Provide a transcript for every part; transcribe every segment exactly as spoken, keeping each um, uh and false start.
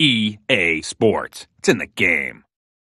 E A Sports. It's in the game.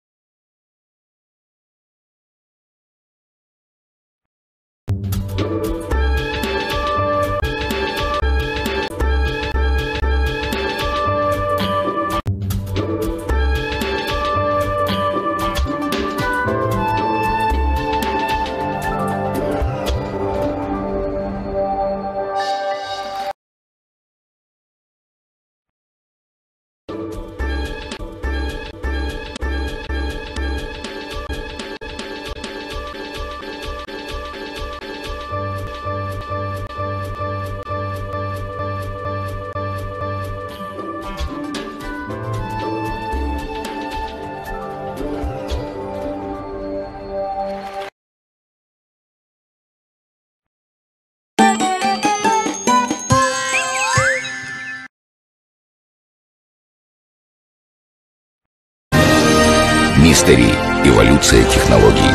Мистери. Эволюция технологий.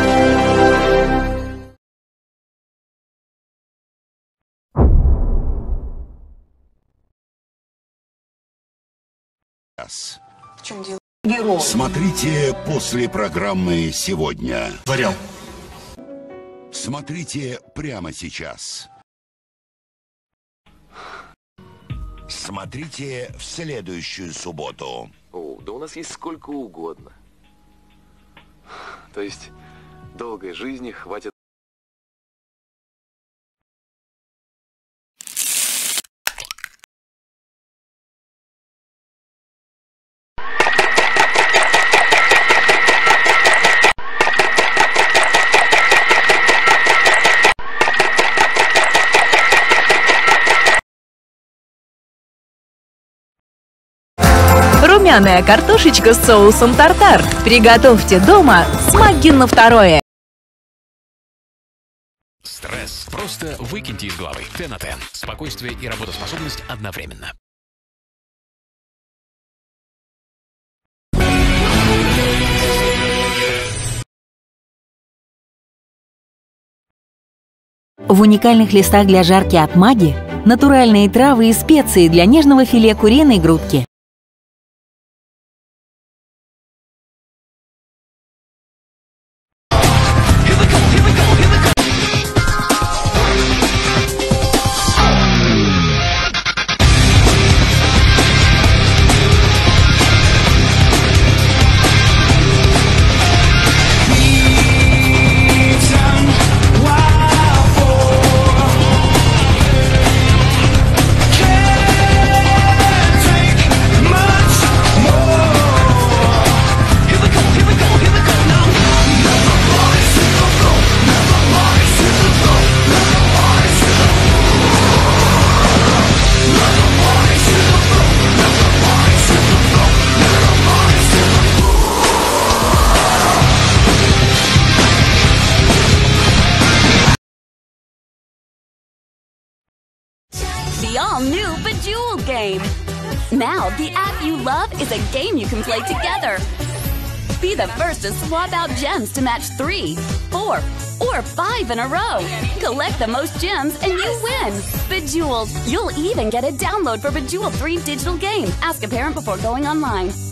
В чем дело? Герой. Смотрите после программы сегодня. Варял. Смотрите прямо сейчас. Смотрите в следующую субботу. О, да у нас есть сколько угодно. То есть долгой жизни хватит. Румяная картошечка с соусом тартар. Приготовьте дома, смаги на второе. Стресс. Просто выкиньте из головы. Тенотен. Спокойствие и работоспособность одновременно. В уникальных листах для жарки от Маги натуральные травы и специи для нежного филе куриной грудки. The all-new Bejeweled game. Now, the app you love is a game you can play together. Be the first to swap out gems to match three, four, or five in a row. Collect the most gems and you win. Bejeweled. You'll even get a download for Bejeweled three digital game. Ask a parent before going online.